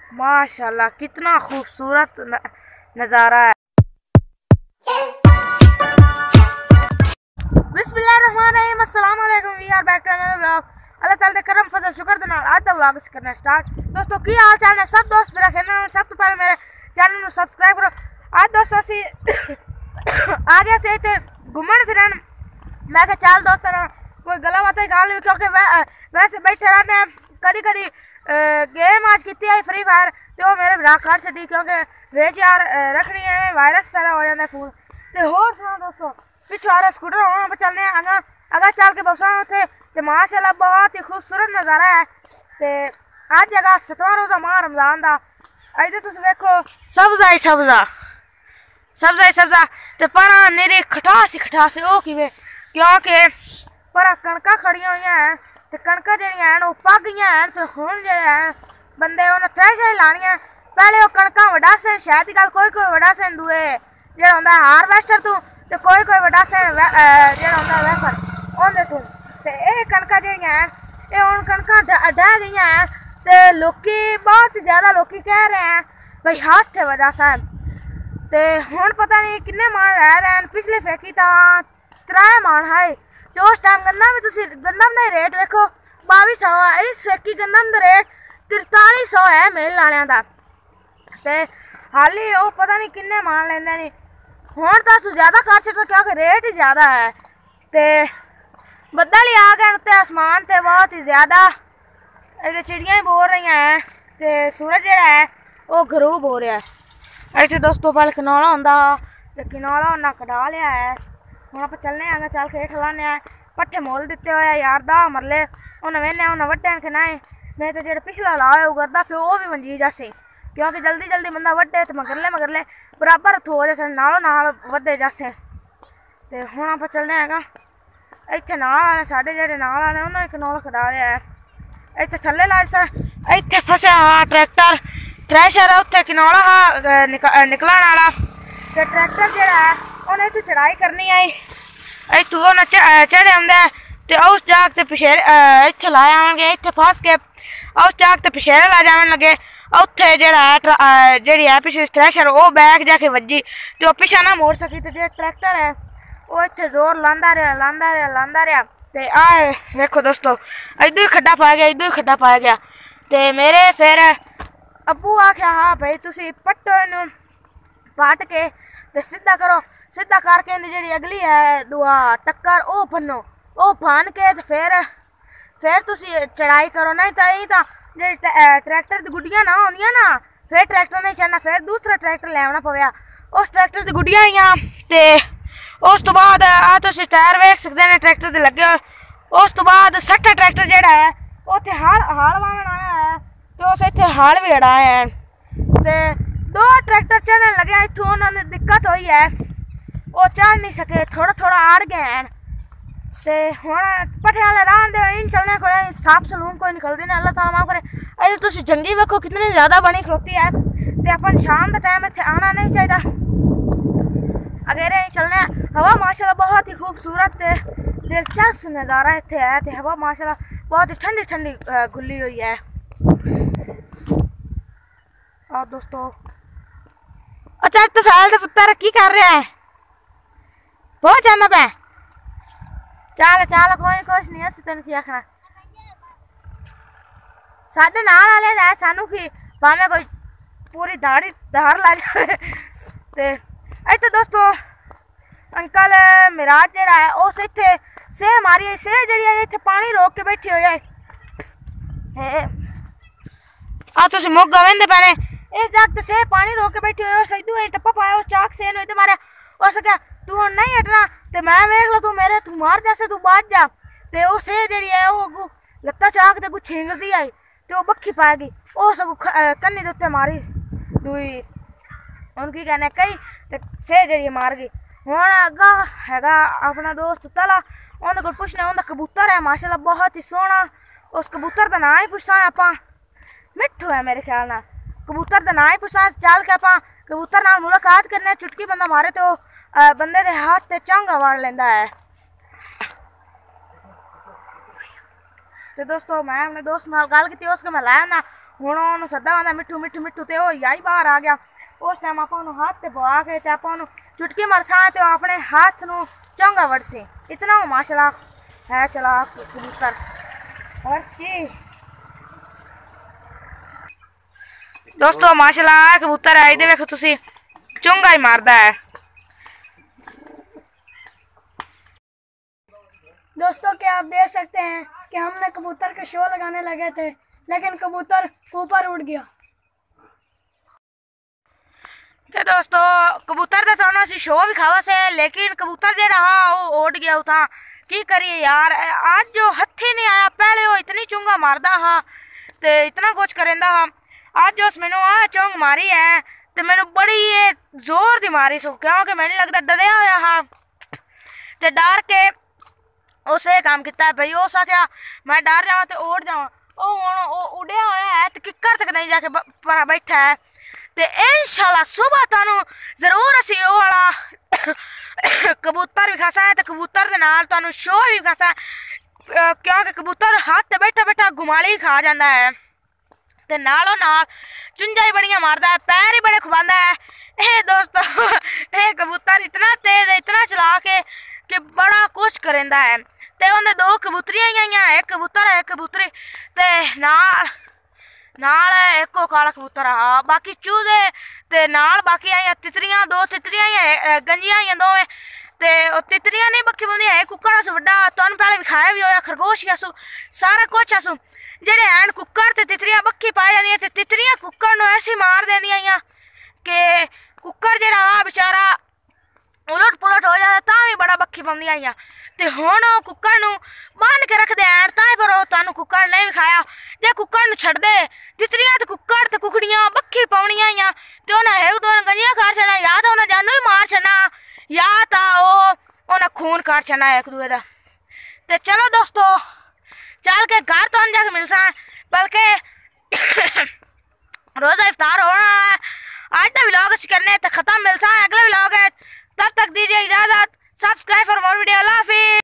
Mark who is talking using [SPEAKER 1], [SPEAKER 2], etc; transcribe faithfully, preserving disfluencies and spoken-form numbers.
[SPEAKER 1] माशाल्लाह कितना खूबसूरत नज़ारा है। बिस्मिल्लाहिर्रहमानिर्रहीम, अस्सलाम वालेकुम, we are back to another vlog. अल्लाह ताला दे करम फजल शुक्र दे नाल आज दा व्लॉग करना स्टार्ट। दोस्तों की हाल चाल है सब दोस्त मेरा कहना सब तो पहले मेरे चैनल को सब्सक्राइब करो। आज दोस्तों असी आ गया से इत्थे घूमन फिरन। मैं कहा चल दोस्तों ना कोई गला बात गाल क्योंकि वैसे बैठे रहने कदी कदी गेम आज की आई फ्री फायर तो मेरे भरा कर छी क्योंकि बेच यार रखनी है वायरस पैदा हो जाता है फोन तो होर सुना दोस्तों पिछू आ रहा स्कूटर होना पर चलने अगर अगर चल के बसा उत्थे तो माशाल्लाह बहुत ही खूबसूरत नज़ारा है। तो अज जगह सतवां रोज़ा माह रमज़ान का इधर तुम वेखो सब्ज़ा ही सब्ज़ा सब्ज़ा ही सब्ज़ा तो पर निरी खटास ही खटास वो किवें क्योंकि पर कणकां खड़ियां हुई हैं तो कणकां जिहड़ियां हैं पक गईयां हैं तो हुण जिहड़े हैं बंदे उन्हें थ्रैशर लानियां पहले वो कणकां वडासन शायद गल कोई कोई वडासन दुए जिहड़ा हुंदा हारवेस्टर तू तो कोई कोई वडासन जिहड़ा हुंदा वेफर उहदे तू ते ये कणकां जिहड़ियां हैं ये हुण कणकां ढह गईयां हैं ते लोकी बहुत ज़्यादा लोकी कह रहे हैं भाई हाथ वडासन ते हुण पता नहीं किन्ने मान रह रहे हैं। पिछले फेंकी तां त्रै मान है तो उस टाइम गंदम भी तुसी गंदम का रेट देखो बावी सौ है इस फेंकी गंदम का रेट तिरताली सौ है मेल लाने का ते हाली वो पता नहीं किन्ने मान लेंदे नहीं हुण तां तू ज़्यादा कर सकते क्योंकि रेट ही ज़्यादा है। ते बदल ही आ गए ते आसमान ते बहुत ही ज़्यादा चिड़ियाँ ही बोल रही हैं ते सूरज जिहड़ा है वो गरूब हो रहा है। इत्थे दोस्तों पहले कनौला होंदा ते कनौला उन्हें कटा लिया है हम आप चलने आगे चल के खिलाने पट्ठे मोल दिते हुए यार दा मरले उन्हें वेने उन्हें वड्डे खनाए नहीं तो जो पिछला ला है करता फिर वो भी मंजी जासे क्योंकि जल्दी जल्दी बंदा वड्डे तो मगरले मगरले बराबर थो जैसे नालों नाल वधे जासे। तो हुण आप चलने आगा इत्थे नाल आने साढ़े जेह्ड़े नाल आने उन्हें कनौला कटा लिया है इत्थे थल्ले ला इत्थे फसया हा ट्रैक्टर थ्रैशर उत्थे कनौला हा निकलन वाला ते ट्रैक्टर जेह्ड़ा है उन्हें इत्थूं चढ़ाई करनी आई इत्थूं उन्हें चढ़े आंदा ते उस जाग ते पिछेरे इत्थे लाए आवांगे इत्थे फस के उस जाग ते पिछेरे ला जावन लगे उत्थे जेह्ड़ा है जेह्ड़ी है पिछली थ्रैशर वो बैक जाके वज्जी ते पिछा ना मोड़ सकी ते जेह्ड़ा ट्रैक्टर है वो इत्थे जोर लांदा रहा लांदा रहा लांदा रहा ते आए देखो दोस्तों इधर ही खड्डा पाया गया इधर ही खड्डा पाया गया ते मेरे फिर अब्बू आख्या हाँ भाई तुसी पट्टो इनू पट के ते सीधा करो सीधा करके इन्दी जेह्ड़ी अगली है दुआ टक्कर वो फन्नो वो फन के ते फिर फिर तुसी चढ़ाई करो नहीं तो यही तो जेह्ड़ी ट्रैक्टर दी गुड्डियां ना होंदियां ना फिर ट्रैक्टर नहीं चढ़ना फिर दूसरा ट्रैक्टर ले आना पवेआ उस ट्रैक्टर दी गुड्डियां आईयां ते उस तो बाद आ तुसी टायर वेख सकदे ने ट्रैक्टर दे लगे उस तो बाद सट्ठा ट्रैक्टर जेह्ड़ा है उत्थे हल हल वाहन आया है तो उस इत्थे हल भी अड़ाए हैं ते दो ट्रैक्टर चढ़न लगे इत्थों उन्होंने दिक्कत हुई है वो चढ़ नहीं सके थोड़ा थोड़ा अड़ गए हैं ते हुण पट्ठे वाले राह दे इन चलने कोई साफ सलून कोई निकलते नहीं अल्लाह ताला माफ करे। अजे तुसी जंगी वेखो कितनी ज़्यादा बनी खलोती है ते अपन शाम का टाइम इत्थे आना नहीं चाहिए अगर यहीं चलने हवा माशाल्लाह बहुत ही खूबसूरत दिलचस्प नज़ारा इत्थे है ते हवा माशाल्लाह बहुत ही ठंडी ठंडी घुली हुई है। और दोस्तों अच्छा तो फैल दे पुत्तर की कर रहा है बहुत जाना पै चल चल कोई कुछ नहीं अस तेन की आखना साढ़े नाल वाले है सानू की भावें कोई पूरी दाढ़ी धार ला जाए ते इत्थे दोस्तों अंकल मिराज जेह्ड़ा है उस इत्थे सेह मारी सेह जेह्ड़ी है इत्थे पानी रोक के बैठी हुई है आ तुसी मोगा वेंदे पैने इस जागत से पानी रोक के बैठी हुई सही टप्पा पाया उस चाक से इधर मारा उस क्या तू हम नहीं हटना तो मैं वेख लो तू मेरे तू मार जैसे तू बच जा तो वो सेह जी है वो अगू लत्ता चाक ते कुछ छींगदी आई तो वो बक्खी पै गई वो सगू कन्नी के उत्ते मारी दुई हूँ की कहने कई तो सेह जी मार गई हूँ अग्गा हैगा अपना दोस्त तला उन्हें को पुछना उनका कबूतर है माशाल्लाह बहुत ही सोहना उस कबूतर का नाम ही पुछा आप मिठू है मेरे ख्याल ना कबूतर का नाम ही पुछा चल के आप कबूतर नाल मुलाकात करने चुटकी बंदा मारे तो बंदे दे हाथ ते चंगा वाड़ लेंदा है। तो दोस्तों मैं अपने दोस्त नाल गल की उसके मैं लाया ना ਹੁਣ ਉਹਨੂੰ ਸੱਦਾ ਆਉਂਦਾ ਮਿੱਠੂ ਮਿੱਠੂ ਮਿੱਠੂ ਤੇ ਉਹ ਯਾਈ ਬਾਹਰ ਆ ਗਿਆ। ਉਸ ਟਾਈਮ ਆਪਾਂ ਉਹਨੂੰ ਹੱਥ ਤੇ ਪਵਾ ਕੇ ਤੇ ਆਪਾਂ ਉਹਨੂੰ ਚੁਟਕੀ ਮਰਸਾਂ ਤੇ ਉਹ ਆਪਣੇ ਹੱਥ ਨੂੰ ਚੰਗਾ ਵੜਸੇ। ਇਤਨਾ ਮਾਸ਼ਾਅੱਲਾ है चलाक कबूतर। और की दोस्तों माशाल्लाह कबूतर है ये देखो तुसी चुंगा ही मारदा है।
[SPEAKER 2] दोस्तों क्या आप देख सकते हैं कि हमने कबूतर के शो लगाने लगे थे लेकिन कबूतर ऊपर उड़ गया।
[SPEAKER 1] ते दोस्तों कबूतर तो थानू असी शो भी खावा से लेकिन कबूतर जो रहा वो उड़ गया उता की करिए यार। आज जो हथी नहीं आया पहले वो इतनी चुंगा मारदा हा ते इतना कुछ करेंदा हा। आज जो मैनू आ चुंग मारी है ते मैनू बड़ी ये जोर दी मारी सो क्योंकि मैंने लगता डरिया होया हा ते डर के उसे काम किया भाई उस आख्या मैं डर जावा ते उड़ जावा। ओ हुण ओ उड़िया होया है ते किकर तक नहीं जाके पर बैठा है ते इंशाल्लाह सुबह तुहानू जरूर असी ओ वाला कबूतर भी खासा है तो कबूतर के नाल तुहानू शो भी खासा क्योंकि कबूतर हाथ ते बैठा बैठा घुमाली खा जाता है ते नालों नाल चुंजा ही बड़ियां मारदा है पैर ही बड़े खुबांदा है। ए दोस्तों ये कबूतर इतना तेज है इतना चलाक है कि बड़ा कुछ करेंदा है। ते उन्हें दो कबूतरियां ही आईयां एक कबूतर है एक कबूतरी ते नाल नाल एक काला कबूतर आ बाकी चूजे ते नाल बाकी आईयां तितरियां दो तितरियां ही गंजियां आईयां दोवें ते तितरियां नहीं बक्खी पाउंदियां है कुक्कड़ अस वड्डा तुहानू पहले विखाया भी होया खरगोश ही असू सारा कुछ असू जेडे हैन कुक्कड़ ते तितरियां बक्खी पाई जांदियां ते तितरियां कुक्कड़ नू ऐसी मार देंदियां आईयां कि कुक्कड़ जेड़ा आ बेचारा उलट पुलट हो जाता तां भी बड़ा बक्खी पाउंदियां आईयां ते हुण ओ कुक्कड़ नू बन के रखदे हैन तां पर ओ तुहानू कुक्कड़ नहीं विखाया। जे कुक्कड़ नू छड्ड दे तितरियां ते कुक्कड़ ते कुकड़ियां बक्खी पाउणियां आईयां ते उन्हें एक दो गंजियां खार छड्डना या तां उन्हें जानू ही मार छड्डना या तां ओ उन्हें खून काट छड्डना एक दूए दा। ते चलो दोस्तों चल के घर तो जाके मिलसा बल्कि रोजा इफ्तार होना है। आज का व्लॉग असी करने ते खत्म मिलसा अगले व्लॉग है तब तक दीजिए इजाजत। Subscribe for more video. अल्लाह हाफिज़।